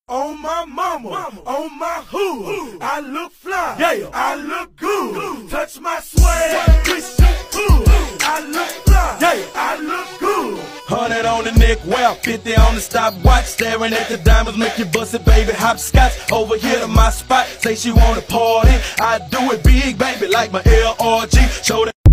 On my mama, on my hood, I look fly, yeah, I look good. Touch my swag, twist your hood. I look fly, yeah, I look good. 100 on the neck, well, 50 on the stopwatch. Staring at the diamonds, make you bust it, baby. Hopscotch over here to my spot. Say she wanna party, I do it big, baby, like my LRG. Show that